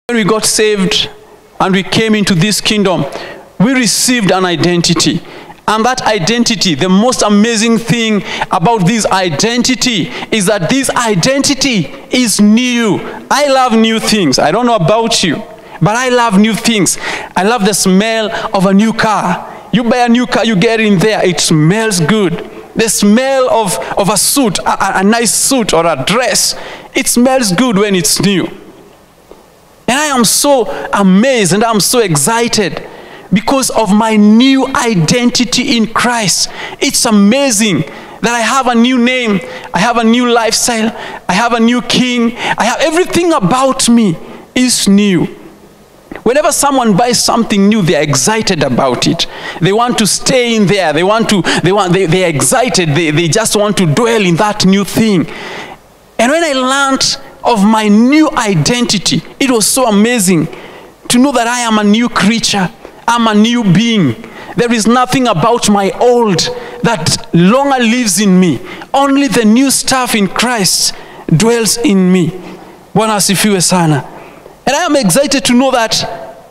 When we got saved and we came into this kingdom, we received an identity. And that identity, the most amazing thing about this identity is that this identity is new. I love new things. I don't know about you, but I love new things. I love the smell of a new car. You buy a new car, you get in there, it smells good. The smell of a suit, a nice suit or a dress, it smells good when it's new. And I am so amazed and I'm so excited because of my new identity in Christ. It's amazing that I have a new name, I have a new lifestyle, I have a new king, I have everything about me is new. Whenever someone buys something new, they're excited about it. They want to stay in there. They're excited. They just want to dwell in that new thing. And when I learned of my new identity, it was so amazing to know that I am a new creature. I'm a new being. There is nothing about my old that longer lives in me. Only the new stuff in Christ dwells in me. Bwana asifiwe sana. And I am excited to know that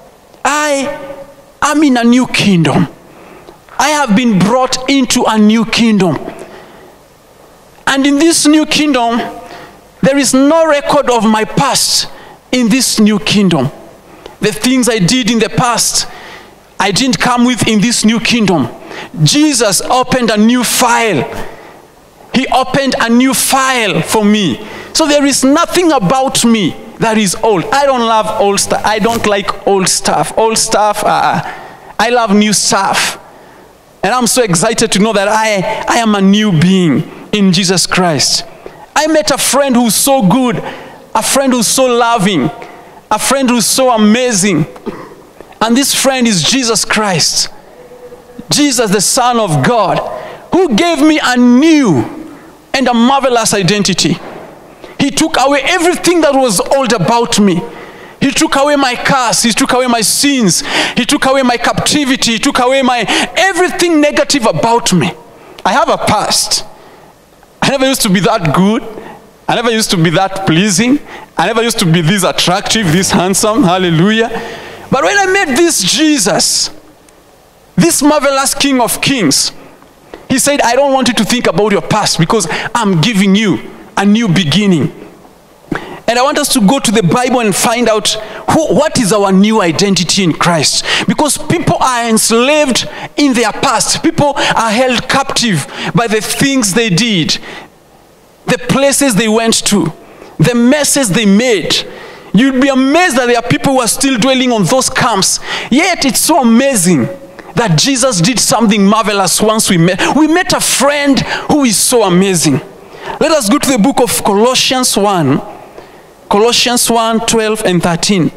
I am in a new kingdom. I have been brought into a new kingdom. And in this new kingdom, there is no record of my past in this new kingdom. The things I did in the past, I didn't come with in this new kingdom. Jesus opened a new file. He opened a new file for me. So there is nothing about me that is old. I don't love old stuff. I don't like old stuff. Old stuff, I love new stuff. And I'm so excited to know that I am a new being in Jesus Christ. I met a friend who's so good, a friend who's so loving, a friend who's so amazing. And this friend is Jesus Christ. Jesus, the Son of God, who gave me a new and a marvelous identity. He took away everything that was old about me. He took away my curse. He took away my sins. He took away my captivity. He took away everything negative about me. I have a past. I never used to be that good. I never used to be that pleasing. I never used to be this attractive, this handsome. Hallelujah. But when I met this Jesus, this marvelous King of Kings, he said, I don't want you to think about your past because I'm giving you a new beginning. And I want us to go to the Bible and find out what is our new identity in Christ. Because people are enslaved in their past. People are held captive by the things they did, the places they went to, the messes they made. You'd be amazed that there are people who are still dwelling on those camps. Yet it's so amazing that Jesus did something marvelous once we met. We met a friend who is so amazing. Let us go to the book of Colossians 1. Colossians 1, 12 and 13.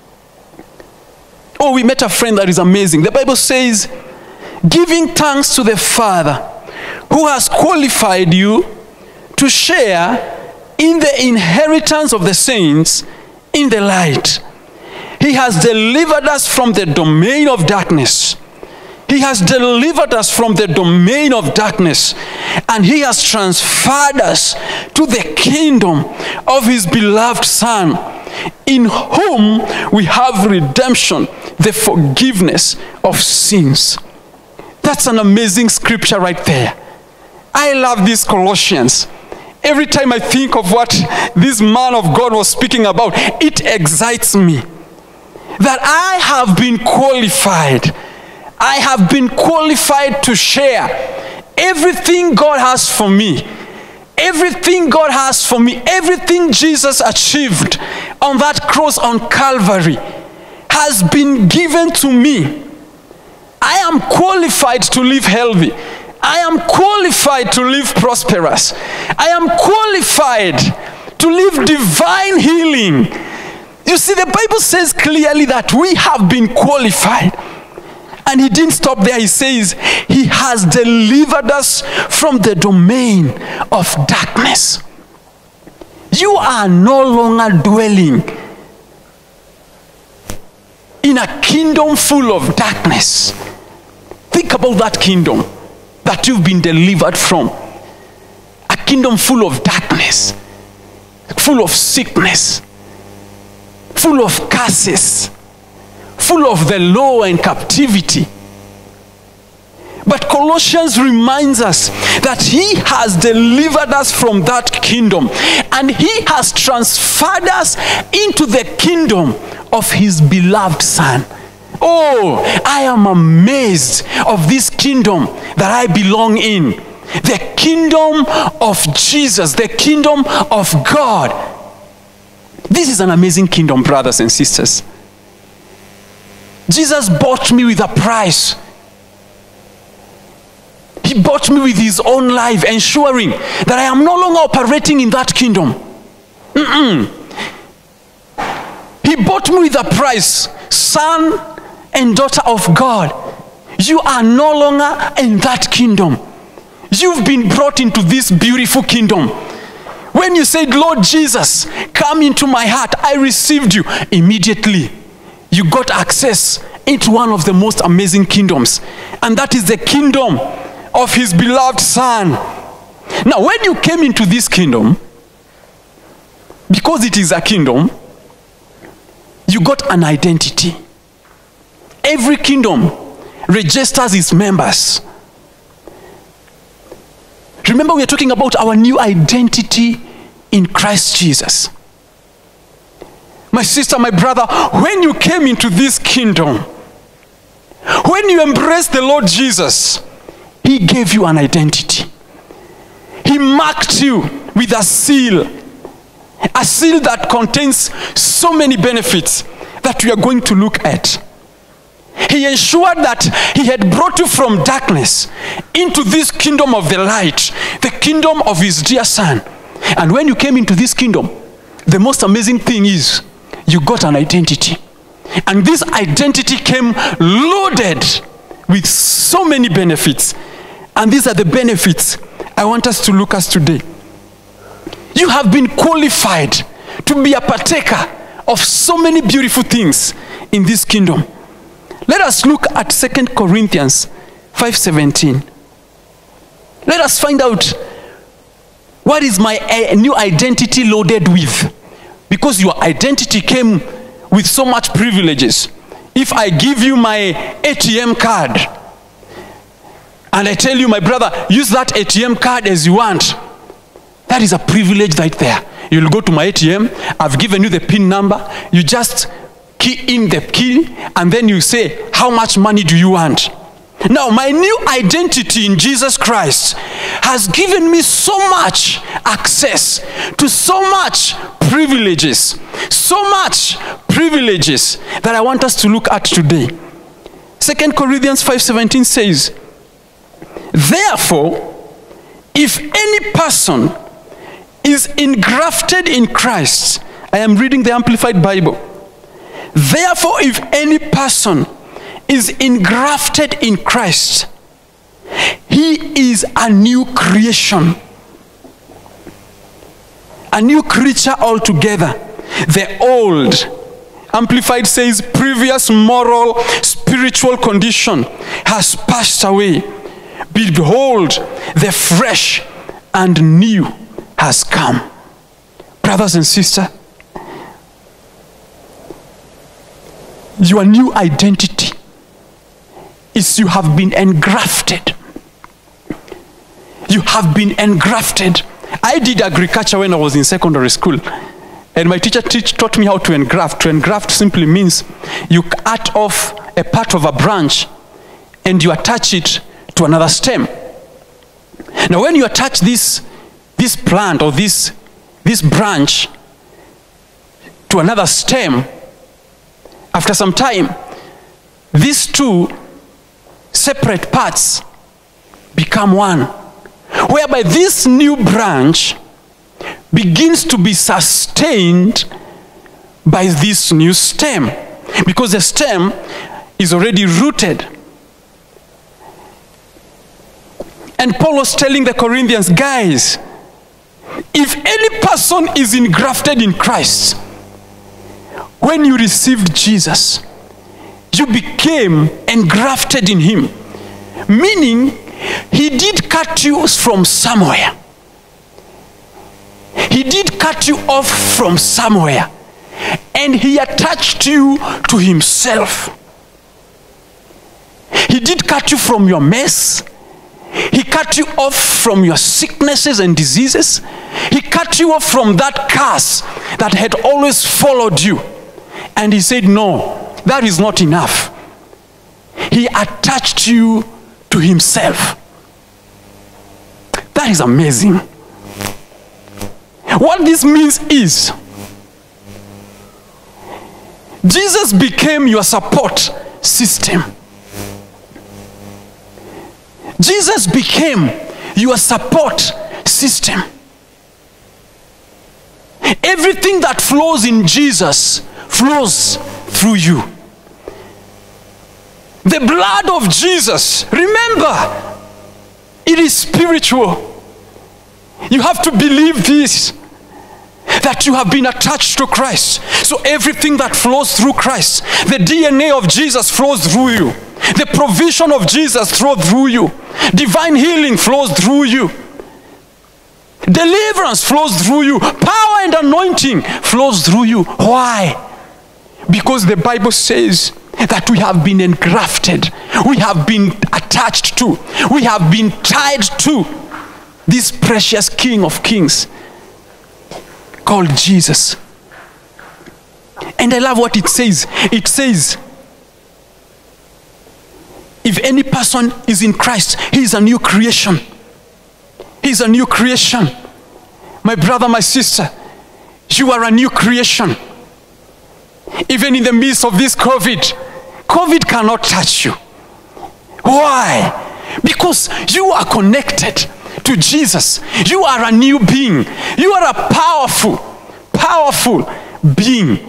Oh, we met a friend that is amazing. The Bible says, giving thanks to the Father who has qualified you to share in the inheritance of the saints in the light. He has delivered us from the domain of darkness. He has delivered us from the domain of darkness, and he has transferred us to the kingdom of his beloved Son, in whom we have redemption, the forgiveness of sins. That's an amazing scripture right there. I love these Colossians. Every time I think of what this man of God was speaking about, it excites me that I have been qualified. I have been qualified to share everything God has for me. Everything God has for me, everything Jesus achieved on that cross on Calvary has been given to me. I am qualified to live healthy. I am qualified to live prosperous. I am qualified to live divine healing. You see, the Bible says clearly that we have been qualified. And he didn't stop there. He says, he has delivered us from the domain of darkness. You are no longer dwelling in a kingdom full of darkness. Think about that kingdom that you've been delivered from. A kingdom full of darkness, full of sickness, full of curses, full of the law and captivity. But Colossians reminds us that he has delivered us from that kingdom, and he has transferred us into the kingdom of his beloved Son. Oh, I am amazed of this kingdom that I belong in. The kingdom of Jesus, the kingdom of God. This is an amazing kingdom, brothers and sisters. Jesus bought me with a price. He bought me with his own life, ensuring that I am no longer operating in that kingdom. He bought me with a price. Son and daughter of God, you are no longer in that kingdom. You've been brought into this beautiful kingdom. When you said, Lord Jesus, come into my heart, I received you. Immediately, you got access into one of the most amazing kingdoms. And that is the kingdom of his beloved Son. Now, when you came into this kingdom, because it is a kingdom, you got an identity. Every kingdom registers its members. Remember, we are talking about our new identity in Christ Jesus. My sister, my brother, when you came into this kingdom, when you embraced the Lord Jesus, he gave you an identity. He marked you with a seal that contains so many benefits that we are going to look at. He ensured that he had brought you from darkness into this kingdom of the light, the kingdom of his dear Son. And when you came into this kingdom, the most amazing thing is you got an identity. And this identity came loaded with so many benefits. And these are the benefits I want us to look at today. You have been qualified to be a partaker of so many beautiful things in this kingdom. Let us look at 2 Corinthians 5:17. Let us find out what is my new identity loaded with. Because your identity came with so much privileges. If I give you my ATM card, and I tell you, my brother, use that ATM card as you want, that is a privilege right there. You'll go to my ATM, I've given you the PIN number, you just key in the key, and then you say, how much money do you want? Now, my new identity in Jesus Christ has given me so much access to so much privileges that I want us to look at today. 2 Corinthians 5:17 says, therefore, if any person is engrafted in Christ, I am reading the Amplified Bible. Therefore, if any person is engrafted in Christ, he is a new creation, a new creature altogether. The old, Amplified says, previous moral, spiritual condition has passed away. Behold, the fresh and new has come. Brothers and sisters, your new identity is you have been engrafted. You have been engrafted. I did agriculture when I was in secondary school. And my teacher taught me how to engraft. To engraft simply means you cut off a part of a branch and you attach it to another stem. Now when you attach this plant or this branch to another stem, after some time, these two separate parts become one, whereby this new branch begins to be sustained by this new stem, because the stem is already rooted. And Paul was telling the Corinthians, guys, if any person is engrafted in Christ, when you received Jesus, you became engrafted in him. Meaning, he did cut you from somewhere. He did cut you off from somewhere. and he attached you to himself. He did cut you from your mess. He cut you off from your sicknesses and diseases. He cut you off from that curse that had always followed you. And he said, no, that is not enough. He attached you to himself. That is amazing. What this means is, Jesus became your support system. Jesus became your support system. Everything that flows in Jesus flows through you. The blood of Jesus, remember, it is spiritual. You have to believe this, that you have been attached to Christ. So everything that flows through Christ, the DNA of Jesus flows through you. The provision of Jesus flows through you. Divine healing flows through you. Deliverance flows through you. Power and anointing flows through you. Why? Because the Bible says that we have been engrafted. We have been attached to. We have been tied to this precious King of Kings called Jesus. And I love what it says. It says, if any person is in Christ, he is a new creation. He is a new creation. My brother, my sister, you are a new creation. Even in the midst of this COVID cannot touch you. Why? Because you are connected to Jesus. You are a new being. You are a powerful being.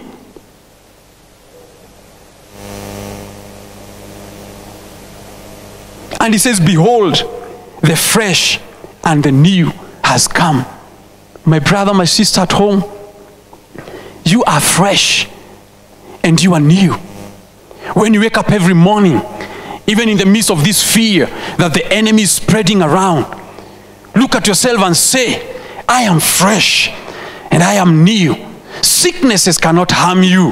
And he says, behold, the fresh and the new has come. My brother, my sister at home, you are fresh and you are new. When you wake up every morning, even in the midst of this fear that the enemy is spreading around, look at yourself and say, I am fresh and I am new. Sicknesses cannot harm you.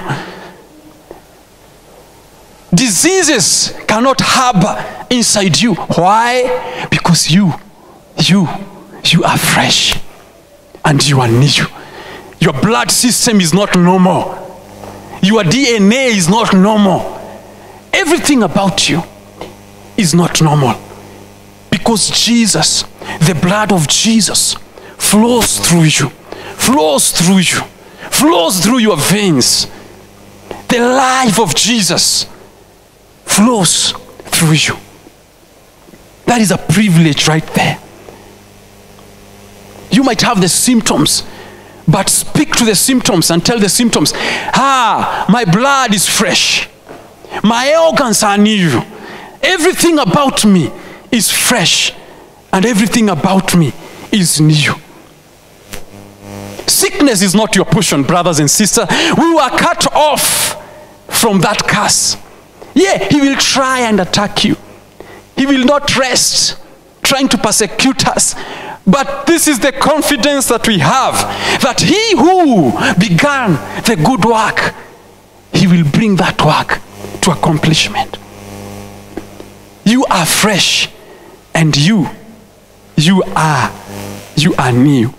Diseases cannot harbor inside you. Why? Because you are fresh and you are new. Your blood system is not normal. Your DNA is not normal. Everything about you is not normal. Because Jesus, the blood of Jesus, flows through you, flows through you, flows through your veins. The life of Jesus flows through you. That is a privilege right there. You might have the symptoms, but speak to the symptoms and tell the symptoms, my blood is fresh. My organs are new. Everything about me is fresh. And everything about me is new. Sickness is not your portion, brothers and sisters. We were cut off from that curse. Yeah, he will try and attack you. He will not rest trying to persecute us. But this is the confidence that we have, that he who began the good work, he will bring that work to accomplishment. You are fresh and you are new.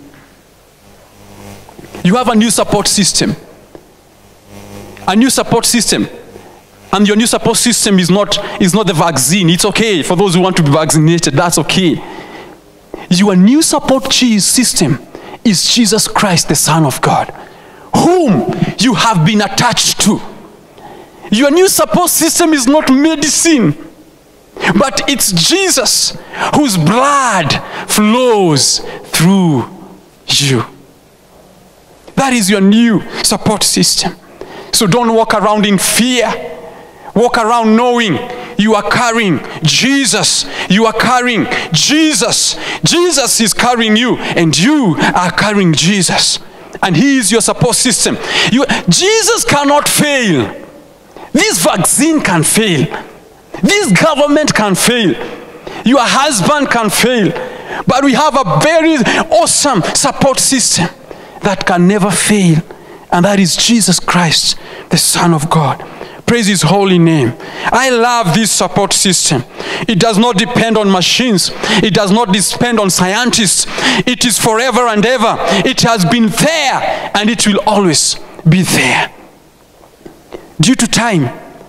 You have a new support system. A new support system. And your new support system is not the vaccine. It's okay for those who want to be vaccinated. That's okay. Your new support system is Jesus Christ, the Son of God, whom you have been attached to. Your new support system is not medicine, but it's Jesus whose blood flows through you. That is your new support system. So don't walk around in fear. Walk around knowing you are carrying Jesus. You are carrying Jesus. Jesus is carrying you, and you are carrying Jesus. And he is your support system. Jesus cannot fail. This vaccine can fail. This government can fail. Your husband can fail. But we have a very awesome support system that can never fail and that is Jesus Christ, the Son of God. Praise his holy name. I love this support system. It does not depend on machines. It does not depend on scientists. It is forever and ever. It has been there, and it will always be there. Due to time,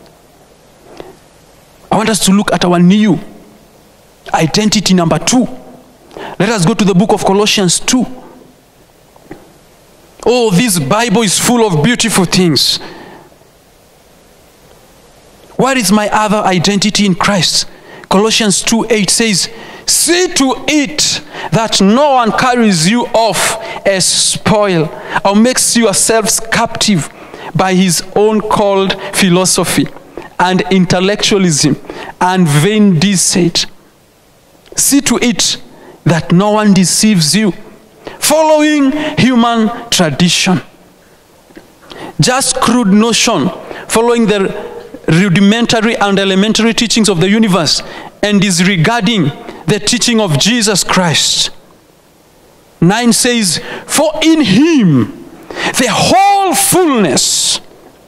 I want us to look at our new identity number 2. Let us go to the book of Colossians 2. Oh, this Bible is full of beautiful things. What is my other identity in Christ? Colossians 2:8 says, see to it that no one carries you off as spoil or makes yourselves captive by his own cold philosophy and intellectualism and vain deceit. See to it that no one deceives you, following human tradition. Just crude notion, following the rudimentary and elementary teachings of the universe and disregarding the teaching of Jesus Christ. 9 says, for in him the whole fullness,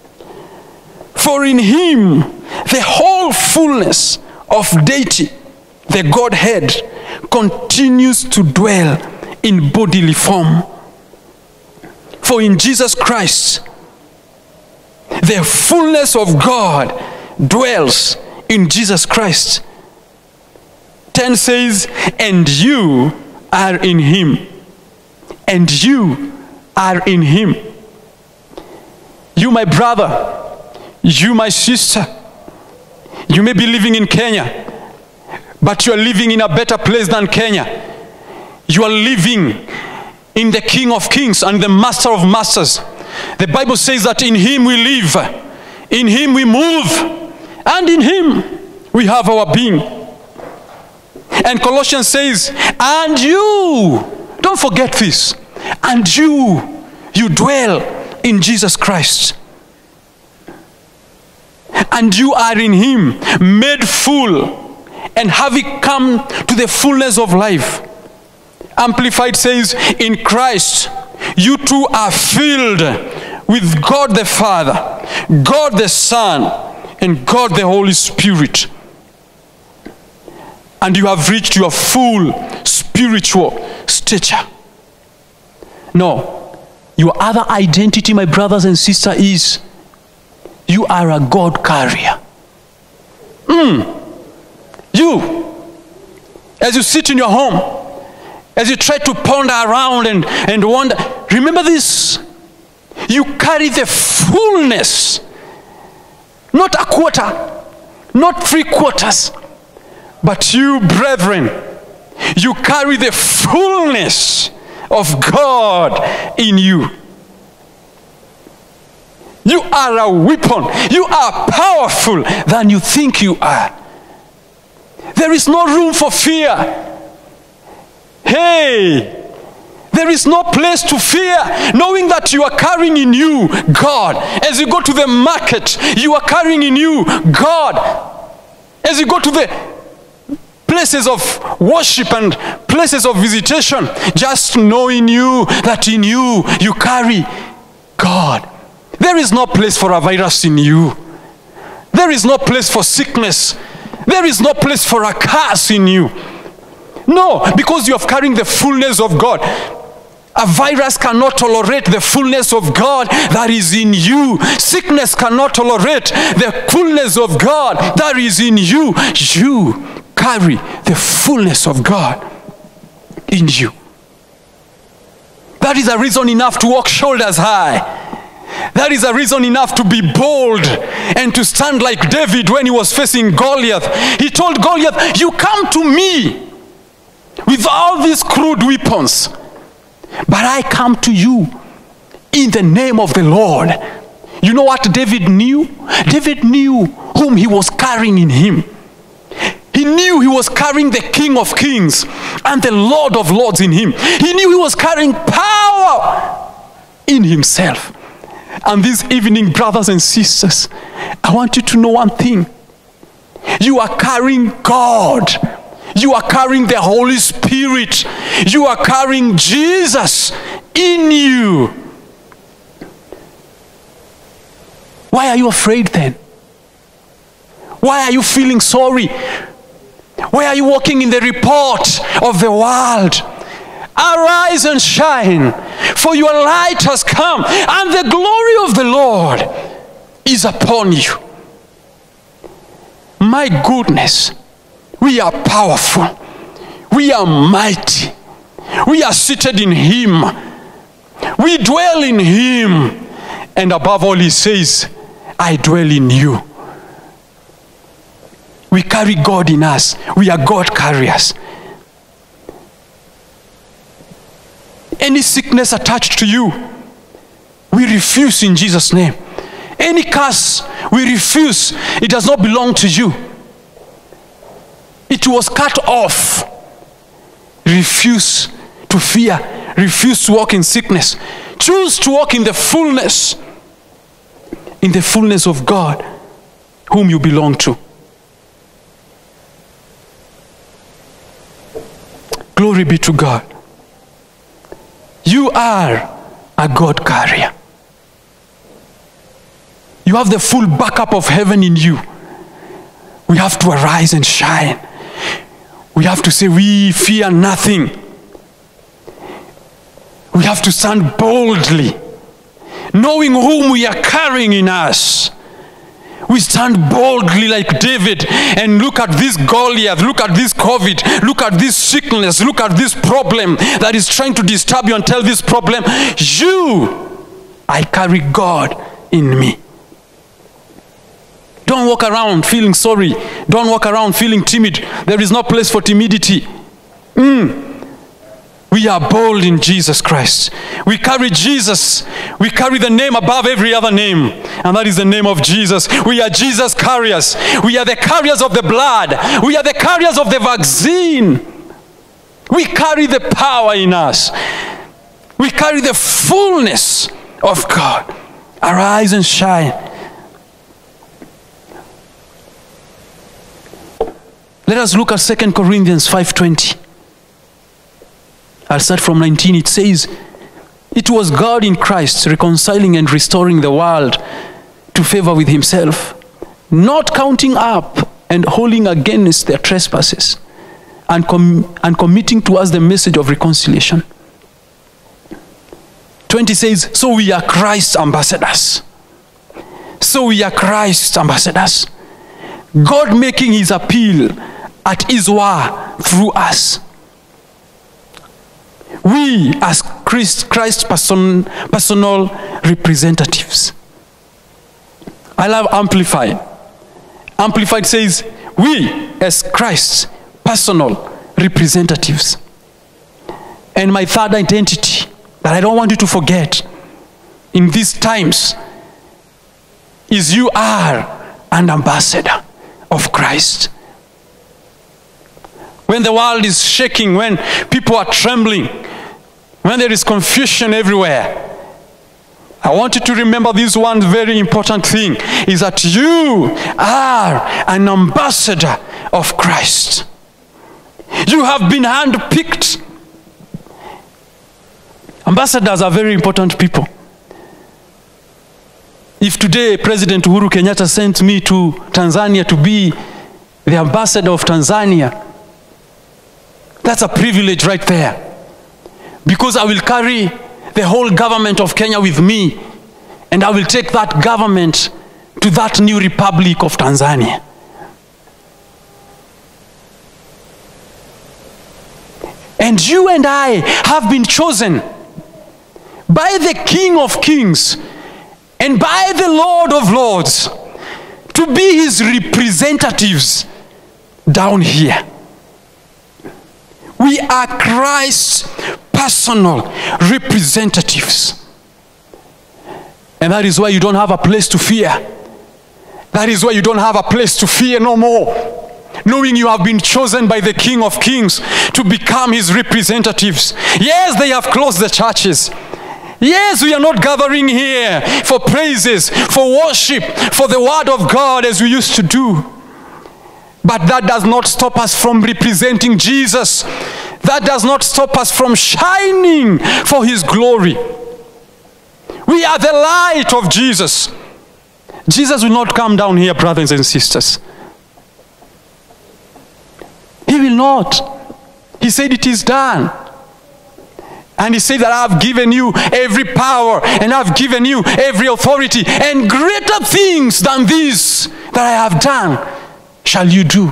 of deity, the Godhead, continues to dwell in bodily form. For in Jesus Christ, the fullness of God dwells in Jesus Christ. 10 says, and you are in him. And you are in him. You, my brother, you, my sister, you may be living in Kenya, but you are living in a better place than Kenya. You are living in the King of Kings and the Master of Masters. The Bible says that in him we live, in him we move, and in him we have our being. And Colossians says, and you, don't forget this, and you dwell in Jesus Christ. And you are in him, made full, and having come to the fullness of life. Amplified says, in Christ, you too are filled with God the Father, God the Son, and God the Holy Spirit. And you have reached your full spiritual stature. No, your other identity, my brothers and sisters, is you are a God carrier. You, as you sit in your home, as you try to ponder around and wonder, remember this, you carry the fullness, not a quarter, not 3/4, but you, brethren, you carry the fullness of God in you. You are a weapon. You are powerful than you think you are. There is no room for fear. Hey, there is no place to fear, knowing that you are carrying in you God. As you go to the market, you are carrying in you God. As you go to the places of worship and places of visitation, just knowing you that in you, you carry God. There is no place for a virus in you. There is no place for sickness. There is no place for a curse in you. No, because you are carrying the fullness of God. A virus cannot tolerate the fullness of God that is in you. Sickness cannot tolerate the fullness of God that is in you. You carry the fullness of God in you. That is a reason enough to walk shoulders high. That is a reason enough to be bold and to stand like David when he was facing Goliath. He told Goliath, you come to me with all these crude weapons, but I come to you in the name of the Lord. You know what David knew? David knew whom he was carrying in him. He knew he was carrying the King of Kings and the Lord of Lords in him. He knew he was carrying power in himself. And this evening, brothers and sisters, I want you to know one thing. You are carrying God. You are carrying the Holy Spirit. You are carrying Jesus in you. Why are you afraid then? Why are you feeling sorry? Why are you walking in the report of the world? Arise and shine, for your light has come, and the glory of the Lord is upon you. My goodness, we are powerful. We are mighty. We are seated in Him. We dwell in Him. And above all, He says, I dwell in you. We carry God in us. We are God carriers. Any sickness attached to you, we refuse in Jesus' name. Any curse, we refuse. It does not belong to you. It was cut off. Refuse to fear. Refuse to walk in sickness. Choose to walk in the fullness of God, whom you belong to. Glory be to God. You are a God carrier. You have the full backup of heaven in you. We have to arise and shine. We have to say, we fear nothing. We have to stand boldly, knowing whom we are carrying in us. We stand boldly like David and look at this Goliath, look at this COVID, look at this sickness, look at this problem that is trying to disturb you, and tell this problem, I carry God in me. Don't walk around feeling sorry. Don't walk around feeling timid. There is no place for timidity. We are bold in Jesus Christ. We carry Jesus. We carry the name above every other name, and that is the name of Jesus. We are Jesus carriers. We are the carriers of the blood. We are the carriers of the vaccine. We carry the power in us. We carry the fullness of God. Arise and shine. Let us look at 2 Corinthians 5:20. I'll start from 19. It says, it was God in Christ reconciling and restoring the world to favor with Himself, not counting up and holding against their trespasses, and committing to us the message of reconciliation. 20 says, so we are Christ's ambassadors. So we are Christ's ambassadors. God making His appeal at His word through us. We, as Christ's personal representatives. I love Amplified. Amplified says, we, as Christ's personal representatives. And my third identity that I don't want you to forget in these times is you are an ambassador of Christ. When the world is shaking, when people are trembling, when there is confusion everywhere, I want you to remember this one very important thing, is that you are an ambassador of Christ. You have been handpicked. Ambassadors are very important people. If today President Uhuru Kenyatta sent me to Tanzania to be the ambassador of Tanzania, that's a privilege right there. Because I will carry the whole government of Kenya with me, and I will take that government to that new republic of Tanzania. And you and I have been chosen by the King of Kings and by the Lord of Lords to be His representatives down here. We are Christ's personal representatives. And that is why you don't have a place to fear. That is why you don't have a place to fear no more. Knowing you have been chosen by the King of Kings to become His representatives. Yes, they have closed the churches. Yes, we are not gathering here for praises, for worship, for the word of God as we used to do. But that does not stop us from representing Jesus. That does not stop us from shining for His glory. We are the light of Jesus. Jesus will not come down here, brothers and sisters. He will not. He said it is done. And he said that I have given you every power and I have given you every authority, and greater things than these that I have done shall you do.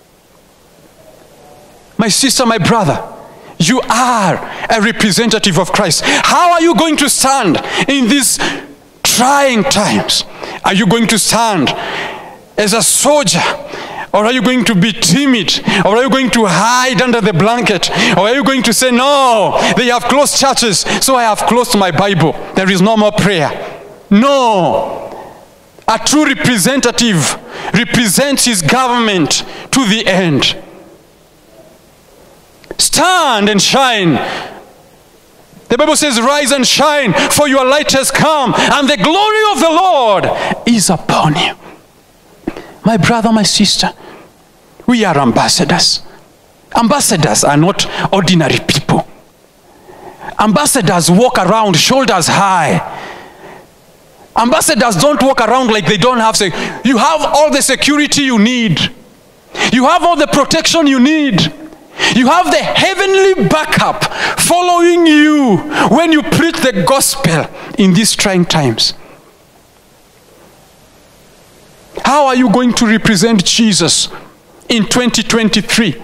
My sister, my brother, you are a representative of Christ. How are you going to stand in these trying times? Are you going to stand as a soldier? Or are you going to be timid? Or are you going to hide under the blanket? Or are you going to say, no, they have closed churches, so I have closed my Bible. There is no more prayer. No. A true representative represents his government to the end. Stand and shine. The Bible says, rise and shine, for your light has come, and the glory of the Lord is upon you. My brother, my sister, we are ambassadors. Ambassadors are not ordinary people. Ambassadors walk around shoulders high. Ambassadors don't walk around like they don't have. You have all the security you need. You have all the protection you need. You have the heavenly backup following you when you preach the gospel in these trying times. How are you going to represent Jesus in 2023?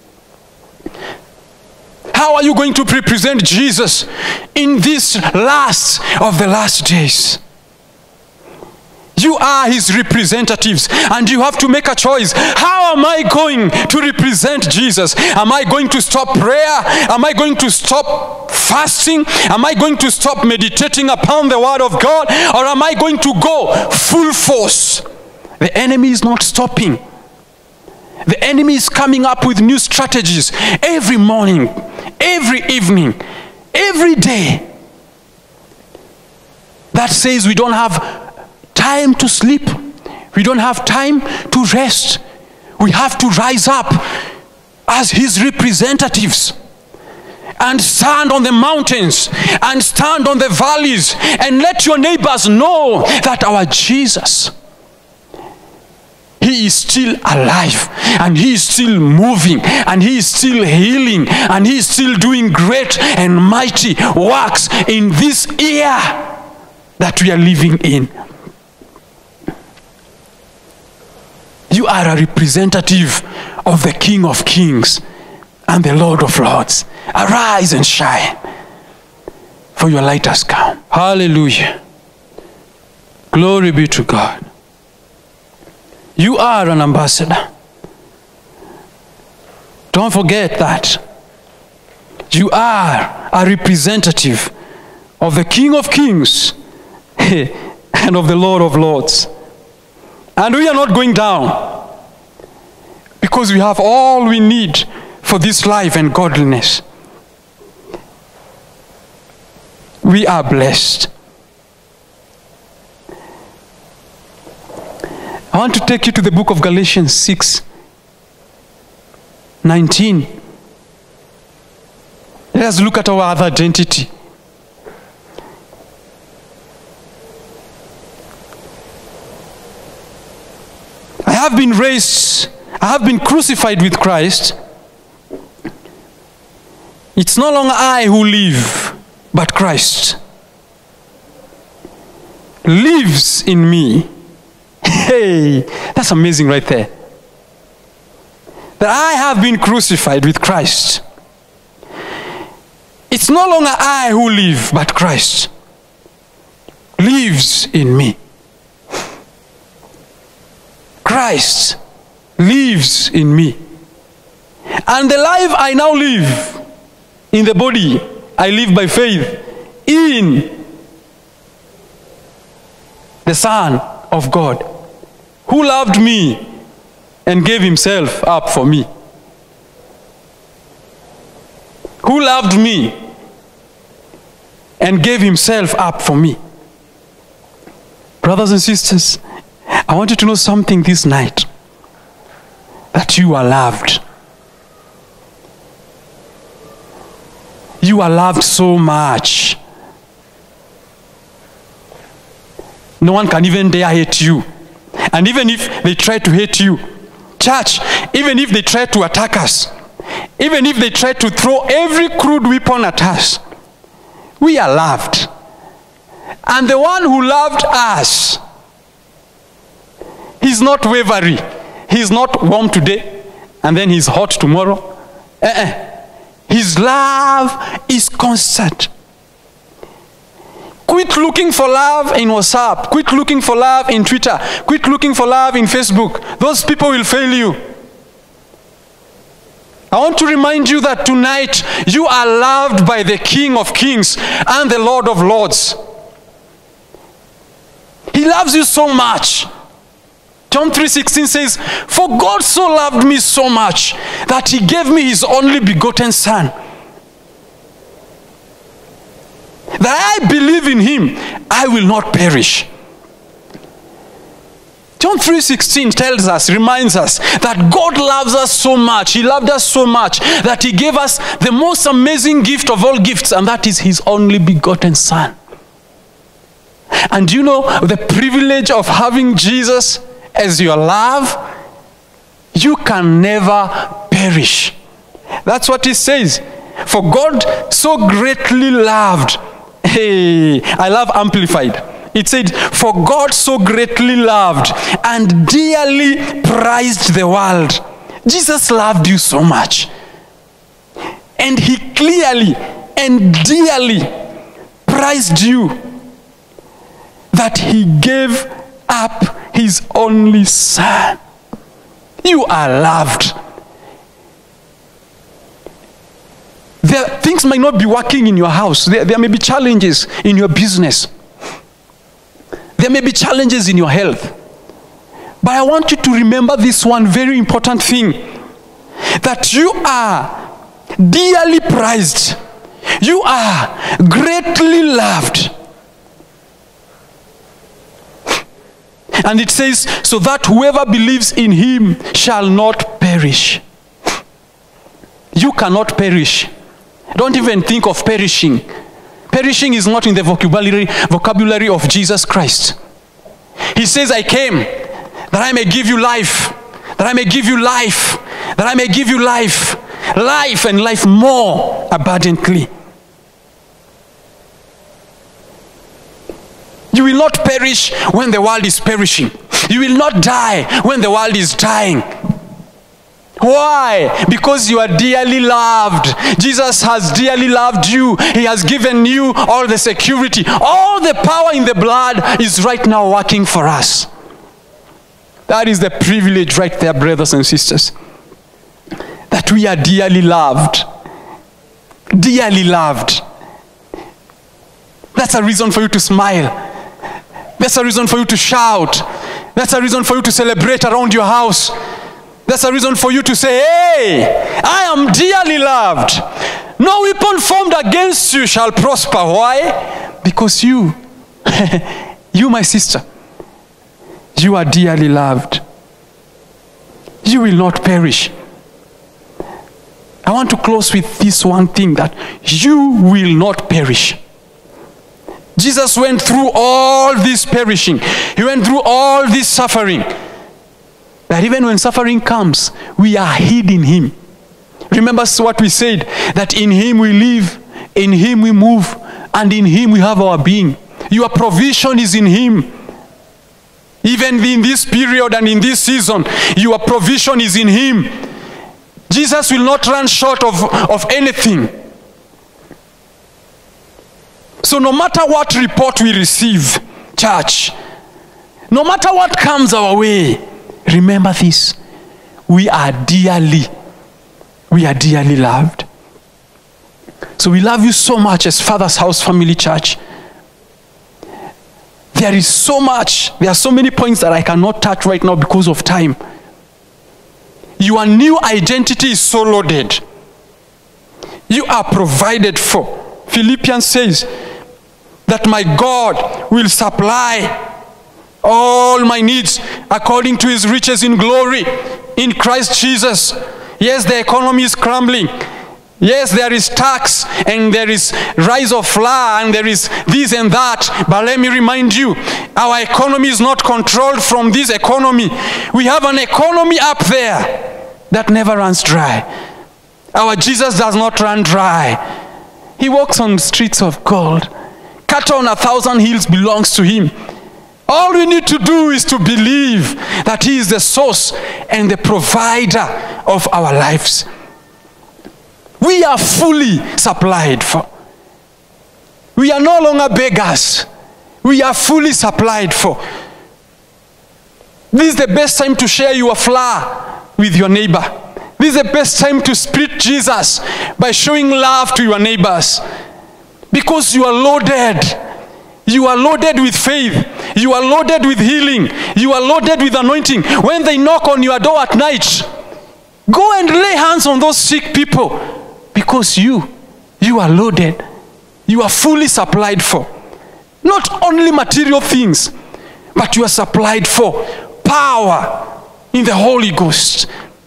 How are you going to represent Jesus in this last of the last days? You are his representatives, and you have to make a choice. How am I going to represent Jesus? Am I going to stop prayer? Am I going to stop fasting? Am I going to stop meditating upon the word of God? Or am I going to go full force? The enemy is not stopping. The enemy is coming up with new strategies every morning, every evening, every day. That says we don't have time to sleep. We don't have time to rest. We have to rise up as his representatives and stand on the mountains and stand on the valleys and let your neighbors know that our Jesus, he is still alive, and he is still moving, and he is still healing, and he is still doing great and mighty works in this year that we are living in. You are a representative of the King of Kings and the Lord of Lords. Arise and shine, for your light has come. Hallelujah. Glory be to God. You are an ambassador. Don't forget that. You are a representative of the King of Kings and of the Lord of Lords. And we are not going down, because we have all we need for this life and godliness. We are blessed. I want to take you to the book of Galatians 6:19. Let us look at our other identity. I have been raised, I have been crucified with Christ. It's no longer I who live, but Christ lives in me. Hey, that's amazing right there. That I have been crucified with Christ. It's no longer I who live, but Christ lives in me. Christ lives in me. And the life I now live in the body, I live by faith in the Son of God, who loved me and gave himself up for me. Who loved me and gave himself up for me. Brothers and sisters, I want you to know something this night. That you are loved. You are loved so much. no one can even dare hate you. And even if they try to hate you, church, even if they try to attack us, even if they try to throw every crude weapon at us, we are loved. And the one who loved us, he's not wavering. He's not warm today, and then he's hot tomorrow. His love is constant. Quit looking for love in WhatsApp. Quit looking for love in Twitter. Quit looking for love in Facebook. Those people will fail you. I want to remind you that tonight you are loved by the King of Kings and the Lord of Lords. He loves you so much. John 3:16 says, "For God so loved me so much that he gave me his only begotten Son, that I believe in him, I will not perish." John 3:16 tells us, reminds us that God loves us so much. He loved us so much that he gave us the most amazing gift of all gifts, and that is his only begotten Son. And you know the privilege of having Jesus as your love? You can never perish. That's what he says. For God so greatly loved. Hey, I love Amplified. It said, "For God so greatly loved and dearly prized the world." Jesus loved you so much. And he clearly and dearly prized you that he gave up his only Son. You are loved. Things might not be working in your house. There may be challenges in your business. There may be challenges in your health. But I want you to remember this one very important thing, that you are dearly prized. You are greatly loved. And it says, so that whoever believes in him shall not perish. You cannot perish. Don't even think of perishing. Perishing is not in the vocabulary of Jesus Christ. He says, I came that I may give you life, that I may give you life, that I may give you life, life and life more abundantly. You will not perish when the world is perishing. You will not die when the world is dying. Why? Because you are dearly loved. Jesus has dearly loved you. He has given you all the security. All the power in the blood is right now working for us. That is the privilege right there, brothers and sisters. That we are dearly loved. Dearly loved. That's a reason for you to smile. That's a reason for you to shout. That's a reason for you to celebrate around your house. That's a reason for you to say, hey, I am dearly loved. No weapon formed against you shall prosper. Why? Because you, you my sister, you are dearly loved. You will not perish. I want to close with this one thing, that you will not perish. Jesus went through all this perishing. He went through all this suffering. That even when suffering comes, we are hid in him. Remember what we said, that in him we live, in him we move, and in him we have our being. Your provision is in him. Even in this period and in this season, your provision is in him. Jesus will not run short of anything. So no matter what report we receive, church, no matter what comes our way, remember this: we are dearly loved. So we love you so much as Father's House Family Church. There is so much, there are so many points that I cannot touch right now because of time. Your new identity is so loaded. You are provided for. Philippians says that my God will supply all my needs according to his riches in glory in Christ Jesus. Yes, the economy is crumbling. Yes, there is tax and there is rise of flour and there is this and that. But let me remind you, our economy is not controlled from this economy. We have an economy up there that never runs dry. Our Jesus does not run dry. He walks on streets of gold. Cattle on 1,000 hills belongs to him. All we need to do is to believe that he is the source and the provider of our lives. We are fully supplied for. We are no longer beggars. We are fully supplied for. This is the best time to share your flour with your neighbor. This is the best time to spread Jesus by showing love to your neighbors. Because you are loaded. You are loaded with faith. You are loaded with healing. You are loaded with anointing. When they knock on your door at night, go and lay hands on those sick people. Because you are loaded. You are fully supplied for. Not only material things, but you are supplied for power in the Holy Ghost.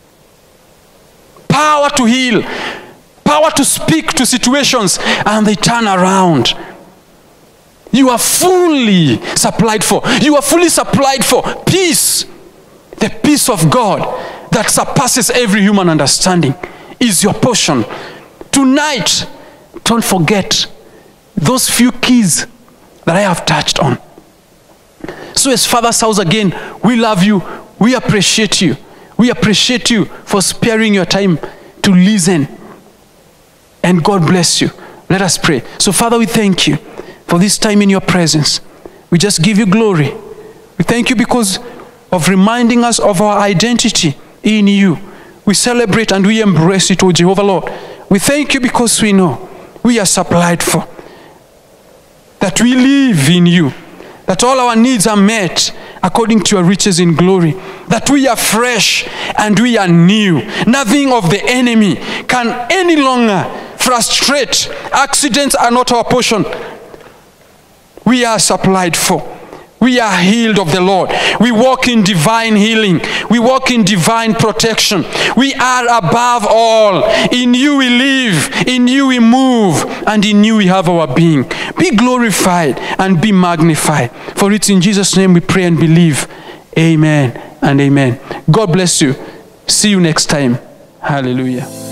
Power to heal. Power to speak to situations and they turn around. You are fully supplied for. You are fully supplied for peace. The peace of God that surpasses every human understanding is your portion. Tonight, don't forget those few keys that I have touched on. So as Father's house again, we love you. We appreciate you. We appreciate you for sparing your time to listen. And God bless you. Let us pray. So Father, we thank you for this time in your presence. We just give you glory. We thank you because of reminding us of our identity in you. We celebrate and we embrace it, O Jehovah Lord. We thank you because we know we are supplied for. That we live in you. That all our needs are met according to your riches in glory. That we are fresh and we are new. Nothing of the enemy can any longer frustrate. Accidents are not our portion. We are supplied for. We are healed of the Lord. We walk in divine healing. We walk in divine protection. We are above all. In you we live. In you we move. And in you we have our being. Be glorified and be magnified. For it's in Jesus' name we pray and believe. Amen and amen. God bless you. See you next time. Hallelujah.